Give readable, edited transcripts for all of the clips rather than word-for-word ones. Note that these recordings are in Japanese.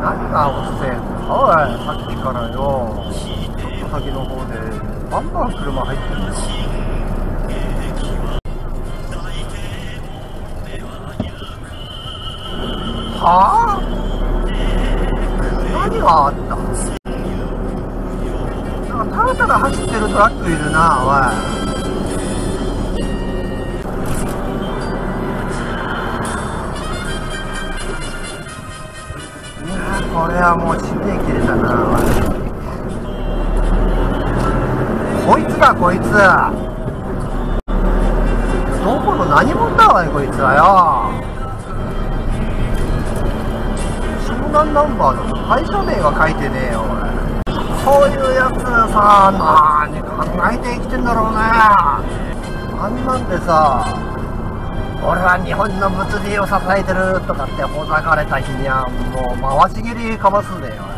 何が遅えんだおい、さっきからよ。ちょっと先の方でバンバン車入ってるんだ。はあ、何があった？なんかただただ走ってるトラックいるな、おい。これはもう締め切れたな。こいつだ、こいつ。どこの何者だおい、こいつはよ。湘南ナンバーの会社名が書いてねえよ、おい。こういうやつさ、何考えて生きてんだろうね。あんなんでさ、俺は日本の物理を支えてるとかってほざかれた日にはもう回し蹴りかますねよ。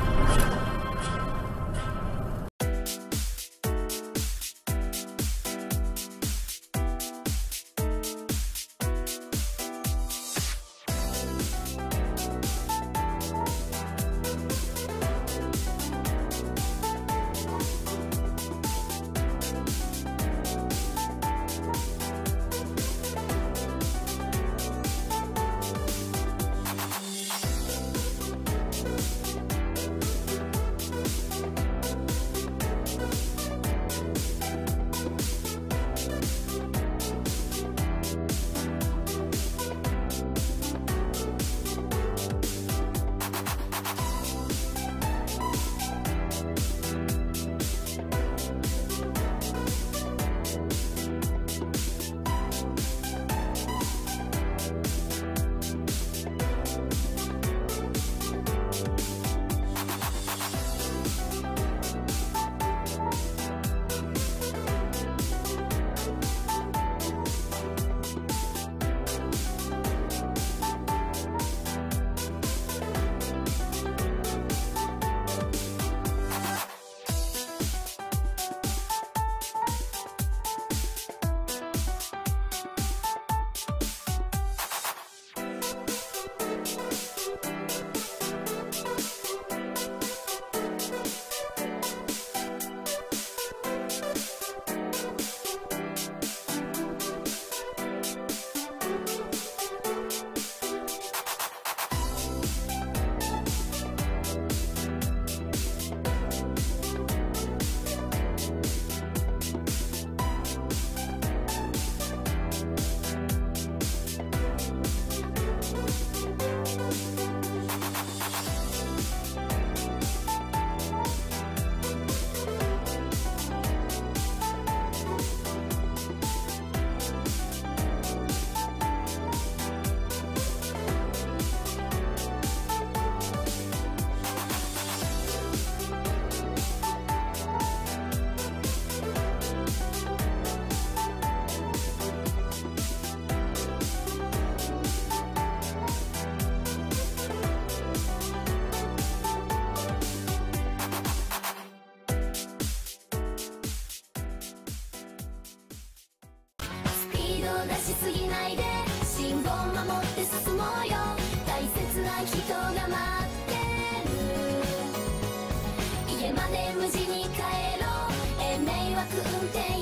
出しすぎないで信号守って進もうよ大切な人が待ってる家まで無事に帰ろう迷惑運転